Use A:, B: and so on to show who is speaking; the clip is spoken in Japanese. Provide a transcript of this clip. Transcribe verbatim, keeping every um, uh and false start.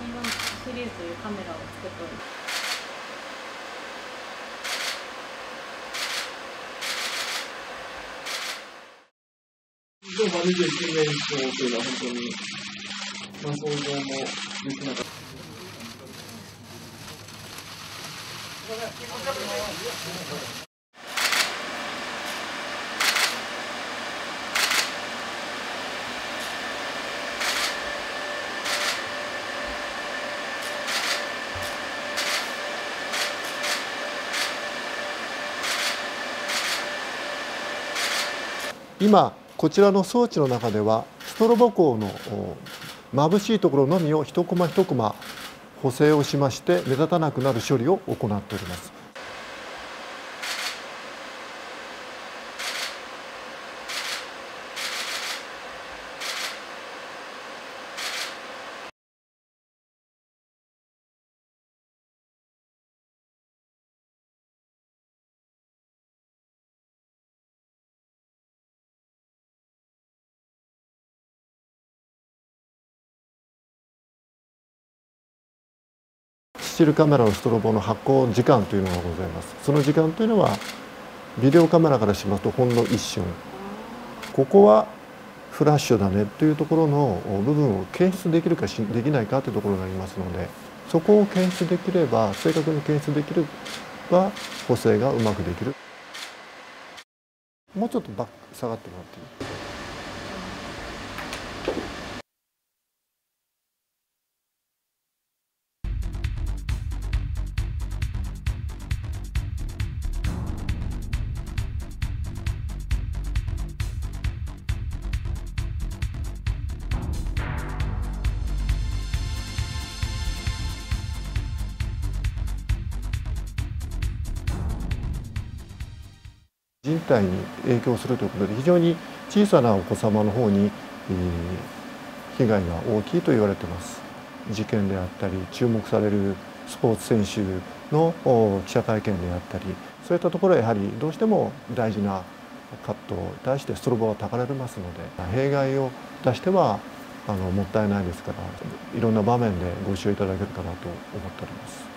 A: 真のシリーズというカメラを作っております。
B: でも、まあ、にじゅういちねん賞というのは本当に、まあ、想像もできなかった。今こちらの装置の中ではストロボ光の眩しいところのみを一コマ一コマ補正をしまして目立たなくなる処理を行っております。スチールカメラのストロボの発光時間というのがございます。その時間というのはビデオカメラからしますとほんの一瞬、ここはフラッシュだねというところの部分を検出できるかできないかというところになりますので、そこを検出できれば正確に検出できれば補正がうまくできる。もうちょっとバック下がってもらっていい？人体に影響するということで非常に小さなお子様の方に被害が大きいと言われています。事件であったり注目されるスポーツ選手の記者会見であったり、そういったところはやはりどうしても大事なカットに対してストロボがたかられますので、弊害を出してはあのもったいないですから、いろんな場面でご使用いただけるかなと思っております。